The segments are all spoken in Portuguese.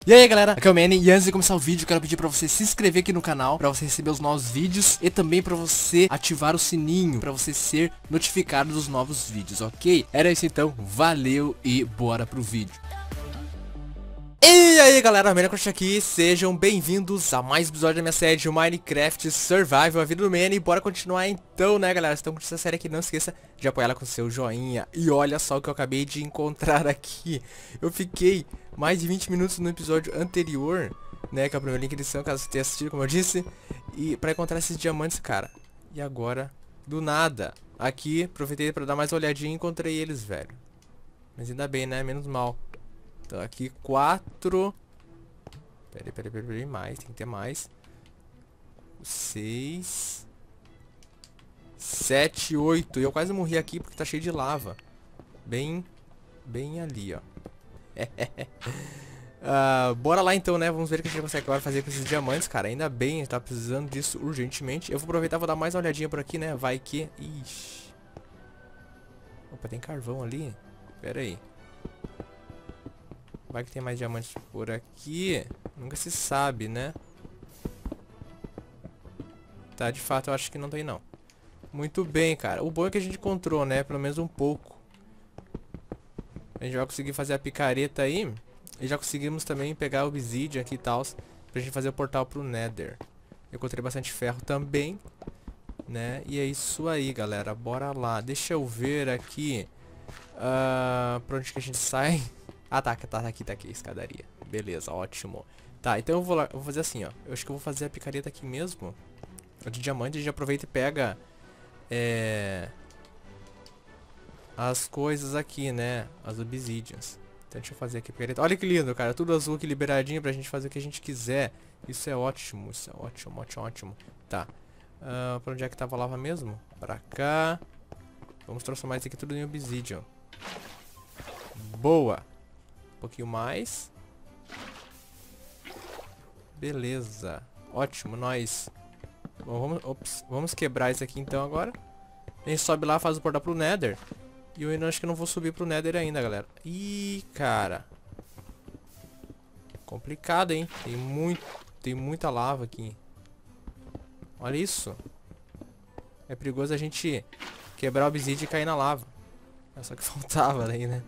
E aí galera, aqui é o Manny e antes de começar o vídeo quero pedir pra você se inscrever aqui no canal pra você receber os novos vídeos e também pra você ativar o sininho pra você ser notificado dos novos vídeos, ok? Era isso então, valeu e bora pro vídeo. E aí galera, Minecraft aqui, sejam bem-vindos a mais um episódio da minha série de Minecraft Survival, a vida do Manny. Bora continuar então, né galera, se estão curtindo essa série aqui, não esqueça de apoiar ela com seu joinha. E olha só o que eu acabei de encontrar aqui. Eu fiquei mais de 20 minutos no episódio anterior, né, que é o primeiro link de edição, caso você tenha assistido, como eu disse, e pra encontrar esses diamantes, cara. E agora, do nada, aqui, aproveitei pra dar mais uma olhadinha e encontrei eles, velho. Mas ainda bem, né, menos mal. Então aqui 4. Peraí, mais, tem que ter mais. 6 7, 8. E eu quase morri aqui porque tá cheio de lava. Bem ali, ó. Bora lá então, né? Vamos ver o que a gente consegue agora fazer com esses diamantes, cara. Ainda bem, a gente tá precisando disso urgentemente. Eu vou aproveitar e vou dar mais uma olhadinha por aqui, né? Vai que... Ixi. Opa, tem carvão ali. Pera aí. Vai que tem mais diamantes por aqui. Nunca se sabe, né? Tá, de fato eu acho que não tem não. Muito bem, cara. O bom é que a gente encontrou, né? Pelo menos um pouco. A gente vai conseguir fazer a picareta aí. E já conseguimos também pegar o obsidian aqui e tal. Pra gente fazer o portal pro Nether. Eu encontrei bastante ferro também, né? E é isso aí, galera. Bora lá. Deixa eu ver aqui. Pra onde que a gente sai? Ah, tá aqui, escadaria. Beleza, ótimo. Tá, então eu vou fazer assim, ó. Eu acho que eu vou fazer a picareta aqui mesmo. De diamante, a gente aproveita e pega... as coisas aqui, né? As obsidians. Então deixa eu fazer aqui a picareta. Olha que lindo, cara. Tudo azul aqui, liberadinho pra gente fazer o que a gente quiser. Isso é ótimo, ótimo. Tá. Pra onde é que tava a lava mesmo? Pra cá. Vamos transformar isso aqui tudo em obsidian. Boa. Um pouquinho mais. Beleza. Ótimo, nós. Bom, vamos quebrar isso aqui então agora. A gente sobe lá, faz o portal pro Nether. E eu ainda acho que não vou subir pro Nether ainda, galera. Ih, cara. Complicado, hein? Tem muita lava aqui. Olha isso. É perigoso a gente quebrar o obsidian e cair na lava. É só que faltava aí, né?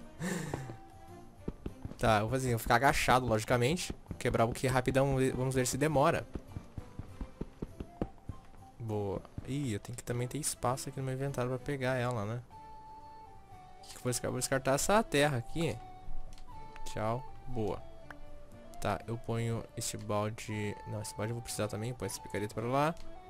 Tá, eu vou ficar agachado, logicamente. Quebrar o que rapidão, vamos ver se demora. Boa. Ih, eu tenho que também ter espaço aqui no meu inventário pra pegar ela, né? Vou descartar essa terra aqui. Tchau. Boa. Tá, eu ponho esse balde... Não, esse balde eu vou precisar também. Põe esse picareta pra lá.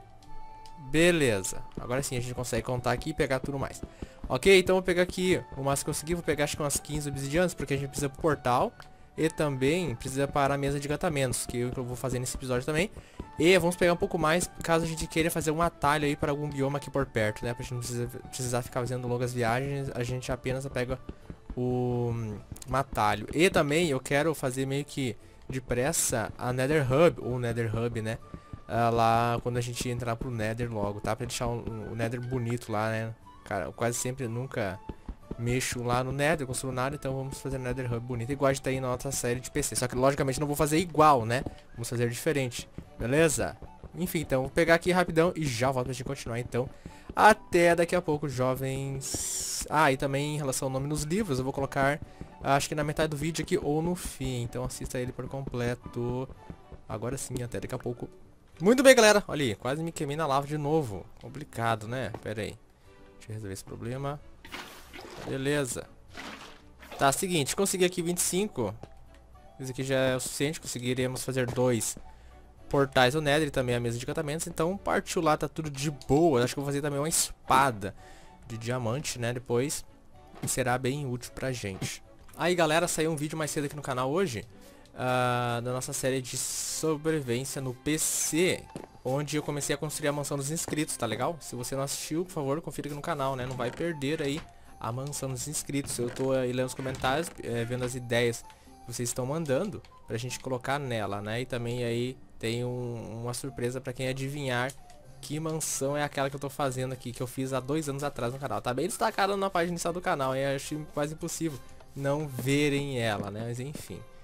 Beleza. Agora sim a gente consegue contar aqui e pegar tudo mais. Ok, então eu vou pegar aqui o máximo que eu conseguir. Vou pegar acho que umas 15 obsidianas, porque a gente precisa pro portal. E também precisa para a mesa de engatamentos, que eu vou fazer nesse episódio também. E vamos pegar um pouco mais, caso a gente queira fazer um atalho aí para algum bioma aqui por perto, né? Pra gente não precisar ficar fazendo longas viagens, a gente apenas pega um atalho. E também eu quero fazer meio que depressa a Nether Hub, ou Nether Hub, né? Lá quando a gente entrar pro Nether logo, tá? Pra deixar o Nether bonito lá, né? Cara, eu quase sempre nunca mexo lá no Nether, construo nada, então vamos fazer Nether Hub bonito, igual a gente tá aí na nossa série de PC. Só que logicamente não vou fazer igual, né? Vamos fazer diferente, beleza? Enfim, então vou pegar aqui rapidão e já volto pra gente continuar então. Até daqui a pouco, jovens. Ah, e também em relação ao nome nos livros, eu vou colocar, acho que na metade do vídeo aqui ou no fim. Então assista ele por completo. Agora sim, até daqui a pouco. Muito bem, galera. Olha aí, quase me queimei na lava de novo. Complicado, né? Pera aí. Deixa eu resolver esse problema. Beleza. Tá, seguinte, consegui aqui 25. Isso aqui já é o suficiente. Conseguiremos fazer 2 portais ao Nether e também a mesa de encantamentos. Então partiu lá, tá tudo de boa. Acho que eu vou fazer também uma espada de diamante, né, depois. E será bem útil pra gente. Aí galera, saiu um vídeo mais cedo aqui no canal hoje. Da nossa série de sobrevivência no PC, onde eu comecei a construir a mansão dos inscritos, tá legal? Se você não assistiu, por favor, confira aqui no canal, né? Não vai perder aí a mansão dos inscritos. Eu tô aí lendo os comentários, vendo as ideias que vocês estão mandando pra gente colocar nela, né? E também aí tem uma surpresa pra quem adivinhar que mansão é aquela que eu tô fazendo aqui, que eu fiz há 2 anos atrás no canal. Tá bem destacada na página inicial do canal, e acho quase impossível não verem ela, né? Mas enfim.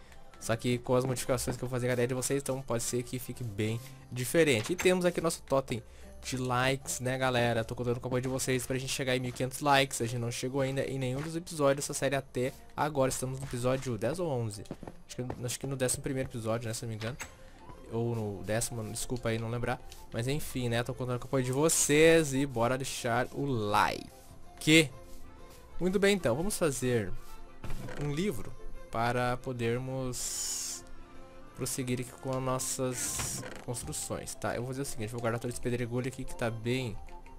Só que com as modificações que eu vou fazer com a ideia de vocês, então pode ser que fique bem diferente. E temos aqui nosso totem de likes, né, galera? Tô contando com o apoio de vocês pra gente chegar em 1500 likes. A gente não chegou ainda em nenhum dos episódios dessa série até agora. Estamos no episódio 10 ou 11. Acho que no 11º episódio, né, se não me engano. Ou no 10º, desculpa aí não lembrar. Mas enfim, né, tô contando com o apoio de vocês. E bora deixar o like. Muito bem, então, vamos fazer um livro para podermos prosseguir aqui com as nossas construções, tá? Eu vou fazer o seguinte, vou guardar todo esse pedregulho aqui que tá bem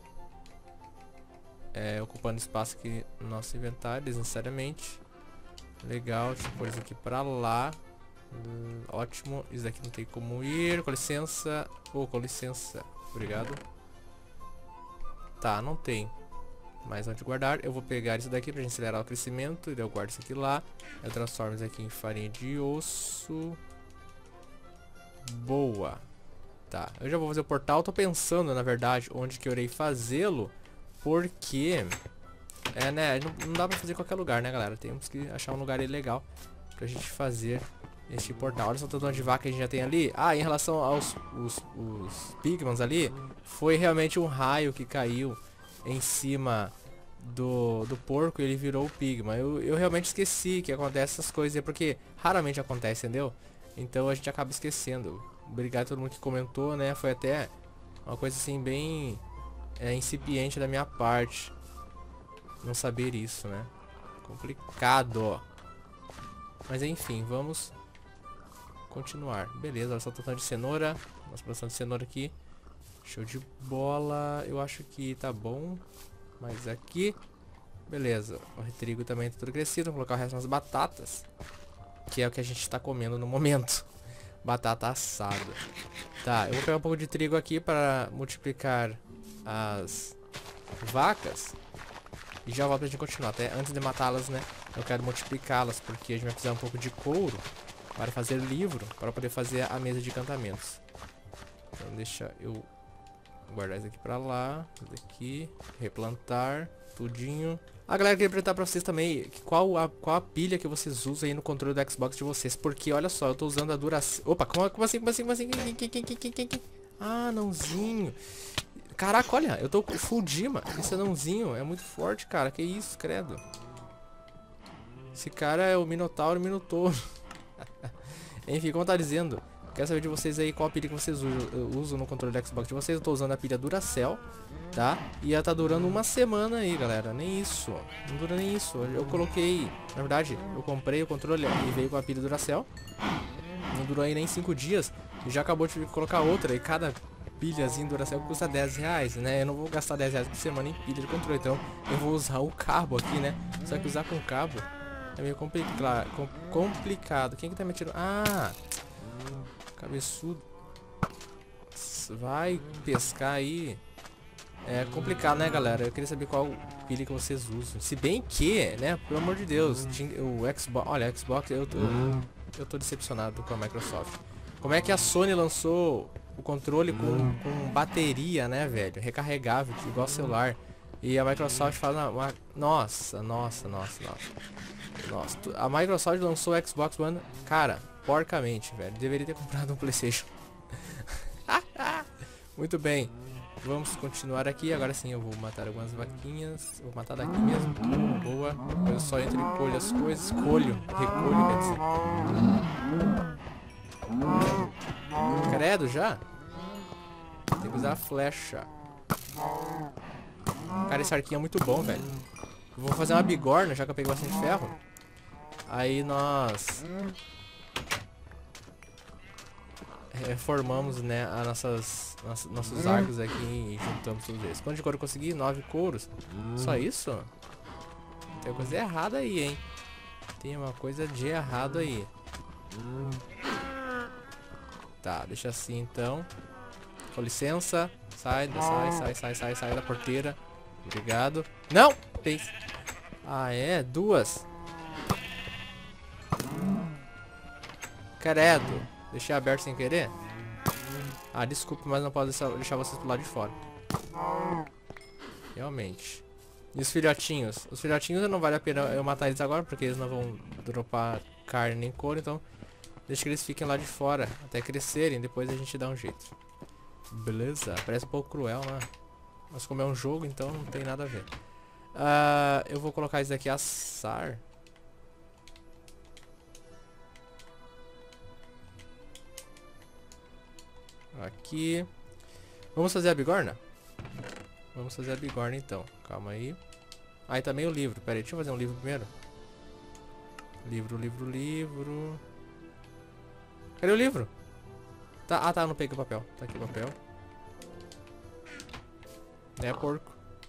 ocupando espaço aqui no nosso inventário, desnecessariamente. Legal, deixa eu pôr isso aqui pra lá. Ótimo, isso daqui não tem como ir, com licença. Com licença, obrigado. Tá, não tem mais onde guardar. Eu vou pegar isso daqui pra gente acelerar o crescimento. E eu guardo isso aqui lá. Eu transformo isso aqui em farinha de osso. Boa. Tá, eu já vou fazer o portal. Tô pensando, na verdade, onde que eu irei fazê-lo. Porque né, não dá pra fazer em qualquer lugar, né, galera? Temos que achar um lugar aí legal pra gente fazer este portal. Olha só o tanto de vaca que a gente já tem ali. Ah, em relação aos os pigmans ali, foi realmente um raio que caiu em cima do porco e ele virou o pigma. Eu realmente esqueci que acontece essas coisas, porque raramente acontece, entendeu? Então a gente acaba esquecendo. Obrigado a todo mundo que comentou, né? Foi até uma coisa assim bem incipiente da minha parte não saber isso, né? Complicado. Mas enfim, vamos continuar. Beleza, olha só o tanto de cenoura. Nossa produção de cenoura aqui. Show de bola. Eu acho que tá bom. Mas aqui. Beleza. O trigo também tá tudo crescido. Vou colocar o resto nas batatas. Que é o que a gente tá comendo no momento. Batata assada. Tá, eu vou pegar um pouco de trigo aqui para multiplicar as vacas. E já volto pra gente continuar. Até antes de matá-las, né? Eu quero multiplicá-las. Porque a gente vai precisar um pouco de couro para fazer livro. Para poder fazer a mesa de encantamentos. Então deixa eu guardar isso aqui pra lá. Isso aqui. Replantar. Tudinho. Ah, galera, eu queria perguntar pra vocês também qual a pilha que vocês usam aí no controle do Xbox de vocês. Porque, olha só, eu tô usando a Duracell. Opa, como assim? Ah, nãozinho. Caraca, olha, eu tô full Dima. Esse anãozinho é muito forte, cara. Que isso, credo. Esse cara é o Minotauro Minotouro. Enfim, como tá dizendo, quero saber de vocês aí qual a pilha que vocês usam no controle do Xbox de vocês. Eu tô usando a pilha Duracell, tá? E ela tá durando uma semana aí, galera. Nem isso. Não dura nem isso. Eu coloquei, na verdade, eu comprei o controle e veio com a pilha Duracell. Não durou aí nem 5 dias. E já acabou de colocar outra. E cada pilhazinha Duracell custa 10 reais, né? Eu não vou gastar 10 reais por semana em pilha de controle. Então eu vou usar o cabo aqui, né? Só que usar com cabo é meio complicado. Quem que tá me tirando? Ah! Cabeçudo. Vai pescar aí. É complicado, né, galera? Eu queria saber qual pilha que vocês usam. Se bem que, né, pelo amor de Deus, o Xbox... Olha, o Xbox, eu tô decepcionado com a Microsoft. Como é que a Sony lançou o controle com bateria, né, velho? Recarregável, igual celular. E a Microsoft fala... Nossa. A Microsoft lançou o Xbox One, cara, porcamente, velho. Deveria ter comprado um PlayStation. Muito bem. Vamos continuar aqui. Agora sim eu vou matar algumas vaquinhas. Vou matar daqui mesmo. Boa. Eu só entro e colho as coisas. Recolho, quer dizer. Credo, já? Tem que usar a flecha. Cara, esse arquinho é muito bom, velho. Eu vou fazer uma bigorna, já que eu peguei bastante ferro. Aí nós reformamos, né, nossos arcos aqui e juntamos tudo isso. Quanto de couro eu consegui? 9 couros. Só isso? Tem coisa errada aí, hein? Tem uma coisa de errado aí. Tá, deixa assim então. Com licença. Sai da porteira. Obrigado. Não! Tem... Ah, é? 2. Credo. Deixei aberto sem querer? Ah, desculpa, mas não posso deixar vocês pro lado de fora. Realmente. E os filhotinhos? Os filhotinhos não vale a pena eu matar eles agora, porque eles não vão dropar carne nem couro, então Deixa que eles fiquem lá de fora até crescerem, depois a gente dá um jeito. Beleza? Parece um pouco cruel, né? Mas como é um jogo, então não tem nada a ver. Eu vou colocar isso daqui assar. Aqui. Vamos fazer a bigorna? Vamos fazer a bigorna então. Calma aí. Aí também o livro. Pera aí, deixa eu fazer um livro primeiro. Livro. Cadê o livro? Tá, ah tá, não peguei o papel. Tá aqui o papel. É porco.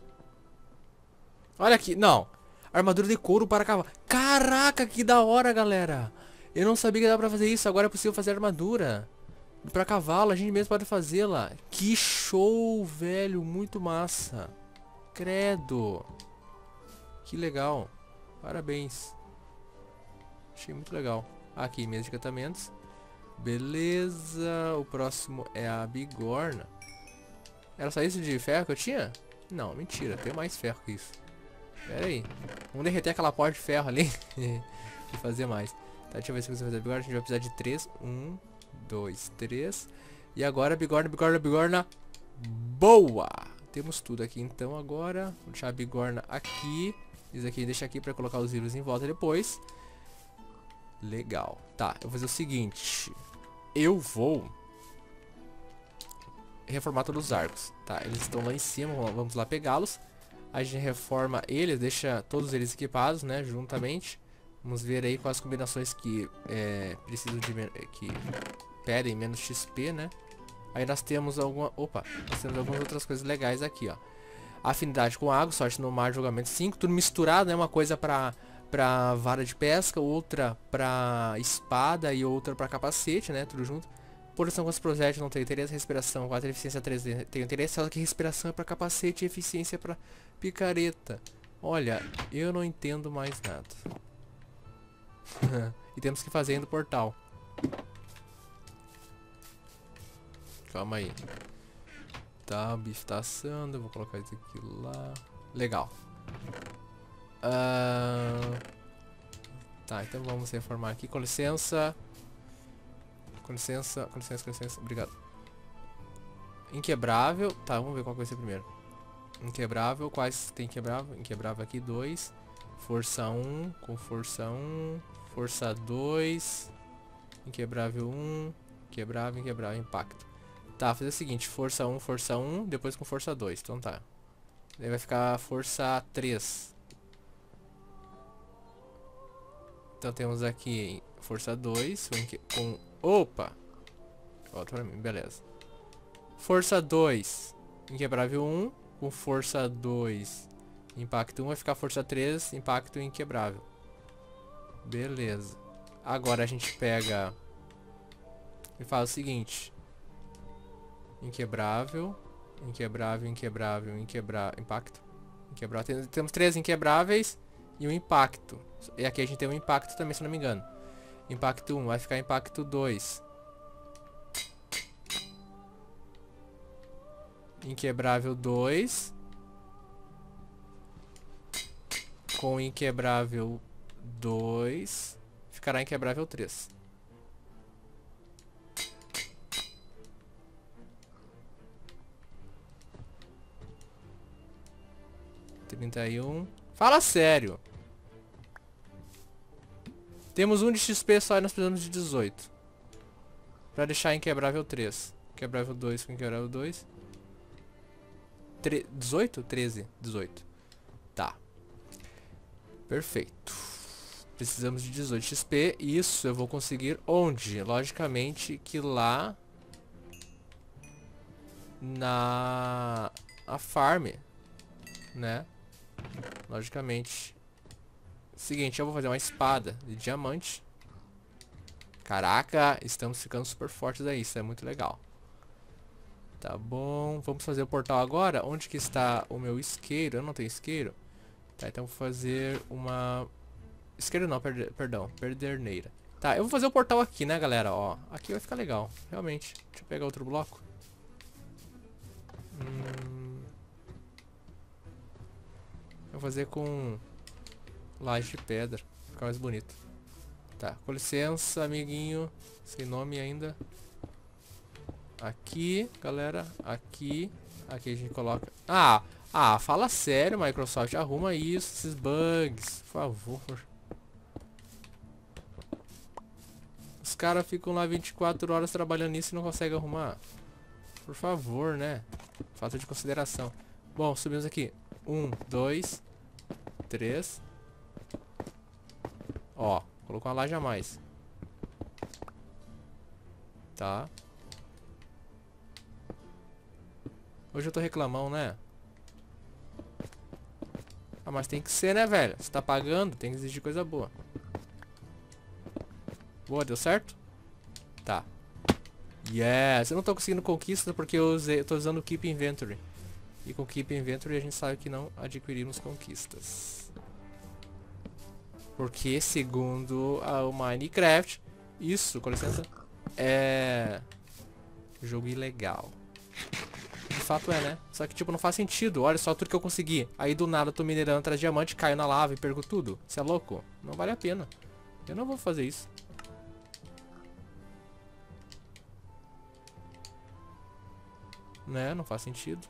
Olha aqui, não. Armadura de couro para cavalo. Caraca, que da hora, galera. Eu não sabia que dava pra fazer isso. Agora é possível fazer armadura pra cavalo, a gente mesmo pode fazê-la. Que show, velho. Muito massa. Credo. Que legal. Parabéns. Achei muito legal. Aqui, mesa de encantamentos. Beleza. O próximo é a bigorna. Era só isso de ferro que eu tinha? Não, mentira. Tem mais ferro que isso. Pera aí. Vamos derreter aquela porta de ferro ali. E fazer mais. Tá, deixa eu ver se você fazer a bigorna. A gente vai precisar de 3. 1, 2, 3. E agora bigorna. Boa! Temos tudo aqui então agora. Vou deixar a bigorna aqui. Isso aqui deixa aqui pra colocar os vírus em volta depois. Legal. Tá, eu vou fazer o seguinte. Eu vou reformar todos os arcos. Tá, eles estão lá em cima. Vamos lá pegá-los. A gente reforma eles, deixa todos eles equipados, né, juntamente. Vamos ver aí quais combinações que precisam de que pedem menos XP, né? Aí nós temos nós temos algumas outras coisas legais aqui, ó. Afinidade com água, sorte no mar, julgamento 5, tudo misturado, né? Uma coisa pra vara de pesca, outra pra espada e outra pra capacete, né? Tudo junto. Proteção contra os projéteis, não tenho interesse. Respiração 4, eficiência 3, tenho interesse. Só que respiração é pra capacete e eficiência é pra picareta. Olha, eu não entendo mais nada. E temos que fazer ainda o portal. Calma aí. Tá, o bicho tá assando. Eu vou colocar isso aqui lá. Legal. Tá, então vamos reformar aqui. Com licença. Com licença. Obrigado. Inquebrável. Tá, vamos ver qual vai ser primeiro. Inquebrável. Quais tem inquebrável? Inquebrável aqui, 2. Força 1. Com força 1. Força 2. Inquebrável 1. Inquebrável. Impacto. Tá, fazer o seguinte. Força 1. Depois com força 2. Então tá. Daí vai ficar força 3. Então temos aqui força 2 com... Opa! Volta pra mim, beleza. Força 2, inquebrável 1. Com força 2, impacto 1. Vai ficar força 3, impacto inquebrável. Beleza. Agora a gente pega e faz o seguinte. Inquebrável. Impacto. Inquebrável. Temos 3 inquebráveis e um impacto. E aqui a gente tem um impacto também, se não me engano. Impacto 1, vai ficar impacto 2. Inquebrável 2. Com inquebrável 2. Ficará inquebrável 3. Fala sério. Temos 1 de XP só e nós precisamos de 18. Pra deixar inquebrável 3. Inquebrável 2 com inquebrável 2. 18? 13. 18. Tá. Perfeito. Precisamos de 18 XP. Isso eu vou conseguir onde? Logicamente que lá na farm, né? Logicamente. Seguinte, eu vou fazer uma espada de diamante. Caraca, estamos ficando super fortes aí. Isso é muito legal. Tá bom, vamos fazer o portal agora. Onde que está o meu isqueiro? Eu não tenho isqueiro. Tá, então vou fazer uma... Isqueiro não, perdão, perderneira. Tá, eu vou fazer o portal aqui, né, galera? Ó, aqui vai ficar legal, realmente. Deixa eu pegar outro bloco. Eu vou fazer com laje de pedra. Ficar mais bonito. Tá, com licença, amiguinho. Sem nome ainda. Aqui, galera. Aqui. Aqui a gente coloca... fala sério, Microsoft. Arruma isso, esses bugs. Por favor. Os caras ficam lá 24 horas trabalhando nisso e não conseguem arrumar. Por favor, né? Falta de consideração. Bom, subimos aqui. 1, 2, 3. Ó, colocou uma laje a mais. Tá. Hoje eu tô reclamando, né? Ah, mas tem que ser, né, velho? Você tá pagando, tem que exigir coisa boa. Boa, deu certo? Tá. Yes! Eu não tô conseguindo conquista porque eu tô usando o Keep Inventory. E com Keep Inventory a gente sabe que não adquirimos conquistas. Porque, segundo o Minecraft, isso, com licença, é jogo ilegal. De fato é, né? Só que, tipo, não faz sentido. Olha só tudo que eu consegui. Aí, do nada, eu tô minerando atrás de diamante, caio na lava e perco tudo. Você é louco? Não vale a pena. Eu não vou fazer isso. Né? Não faz sentido.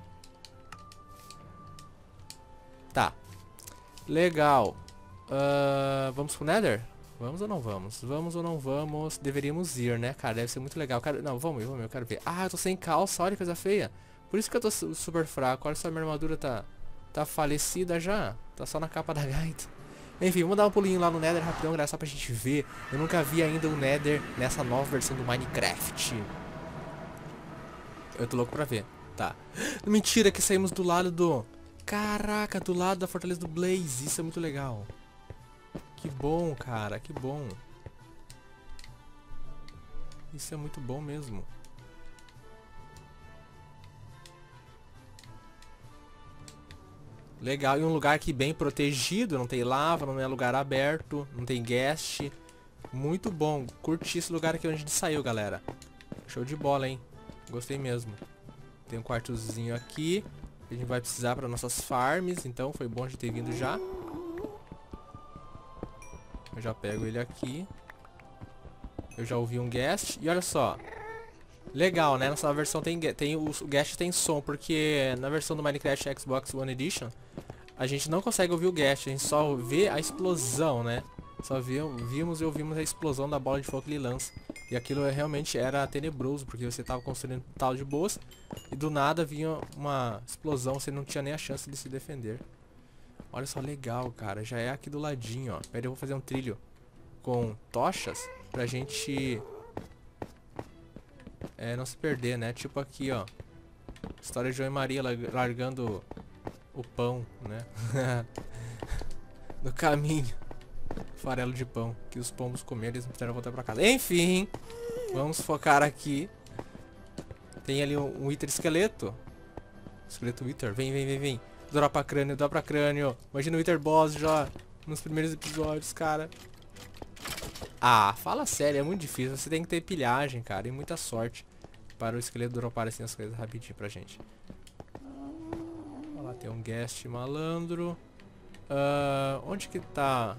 Tá. Legal. Vamos pro Nether? Vamos ou não vamos? Vamos ou não vamos? Deveríamos ir, né, cara? Deve ser muito legal. Não, vamos, eu quero ver. Ah, eu tô sem calça, olha que coisa feia. Por isso que eu tô super fraco. Olha só, minha armadura tá falecida já. Tá só na capa da gaita. Enfim, vamos dar um pulinho lá no Nether rapidão, galera, só pra gente ver. Eu nunca vi ainda o Nether nessa nova versão do Minecraft. Eu tô louco pra ver. Tá. Mentira que saímos do lado do... Caraca, do lado da Fortaleza do Blaze. Isso é muito legal. Que bom, cara. Que bom. Isso é muito bom mesmo. Legal. E um lugar aqui bem protegido. Não tem lava, não é lugar aberto. Não tem guest. Muito bom. Curti esse lugar aqui onde a gente saiu, galera. Show de bola, hein? Gostei mesmo. Tem um quartozinho aqui. A gente vai precisar para nossas farms. Então foi bom a gente ter vindo já. Eu já pego ele aqui. Eu já ouvi um guest. E olha só. Legal, né? Nessa versão o guest tem som. Porque na versão do Minecraft Xbox One Edition, a gente não consegue ouvir o guest. A gente só vê a explosão, né? Só vimos e ouvimos a explosão da bola de fogo que ele lança. E aquilo realmente era tenebroso, porque você tava construindo tal de boas e do nada vinha uma explosão, você não tinha nem a chance de se defender. Olha só, legal, cara. Já é aqui do ladinho, ó. Pera aí, eu vou fazer um trilho com tochas pra gente não se perder, né? Tipo aqui, ó. História de João e Maria largando o pão, né? No caminho. Farelo de pão que os pombos comeram, eles não puderam voltar pra casa. Enfim, vamos focar aqui. Tem ali um Wither esqueleto. Esqueleto Wither, vem. Dropa crânio. Imagina o Wither Boss já nos primeiros episódios, cara. Ah, fala sério, é muito difícil. Você tem que ter pilhagem, cara, e muita sorte para o esqueleto dropar assim as coisas rapidinho pra gente. Olha lá, tem um guest malandro. Onde que tá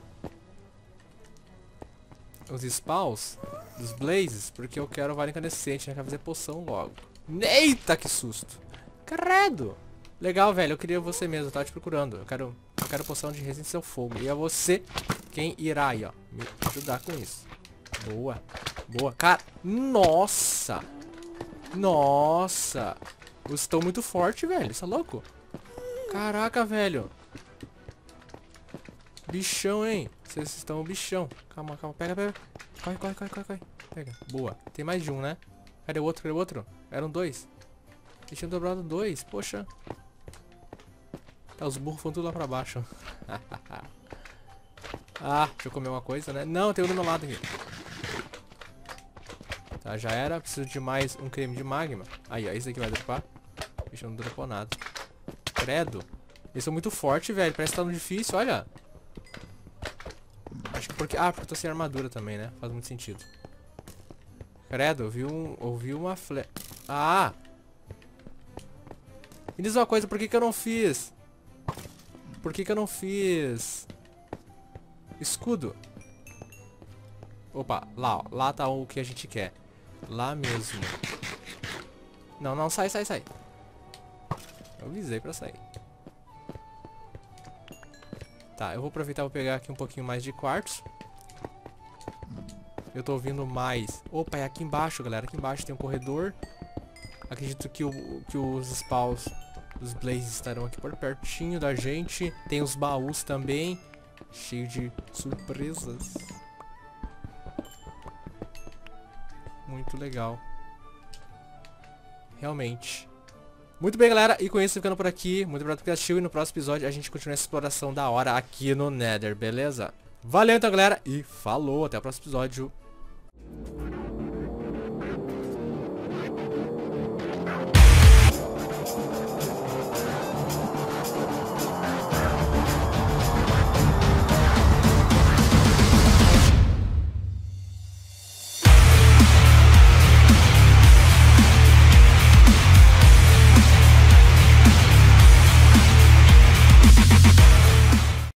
os spawns dos blazes? Porque eu quero vara incandescente, né? Quero fazer poção logo. Eita, que susto! Credo! Legal, velho, eu queria você mesmo, eu tava te procurando. Eu quero poção de resistência ao fogo. E é você quem irá aí, ó, me ajudar com isso. Boa. Cara, nossa! Vocês estão muito fortes, velho, você é louco? Caraca, velho. Bichão, hein? Vocês estão bichão. Calma. Pega. Corre. Pega. Boa. Tem mais de um, né? Cadê o outro? Eram dois. Eles tinham dobrado dois. Poxa. Tá, os burros foram tudo lá pra baixo. Deixa eu comer uma coisa, né? Não, tem um do meu lado aqui. Tá, já era. Preciso de mais um creme de magma. Aí, ó. Esse aqui vai dropar. Bicho, não dropou nada. Credo. Eles são muito fortes, velho. Parece que tá no difícil, olha. Acho que porque... porque eu tô sem armadura também, né? Faz muito sentido. Credo, ouvi uma flecha. Me diz uma coisa, por que eu não fiz? Escudo? Opa, lá, ó. Lá tá o que a gente quer. Lá mesmo. Não, não, sai, sai, sai. Eu avisei pra sair. Tá, eu vou aproveitar e vou pegar aqui um pouquinho mais de quartzo. Eu tô ouvindo mais. Opa, é aqui embaixo, galera. Aqui embaixo tem um corredor. Acredito que os spawns dos blazes estarão aqui por pertinho da gente. Tem os baús também. Cheio de surpresas. Muito legal. Realmente. Muito bem, galera. E com isso, ficando por aqui. Muito obrigado por assistir. E no próximo episódio a gente continua essa exploração da hora aqui no Nether, beleza? Valeu então, galera. E falou. Até o próximo episódio.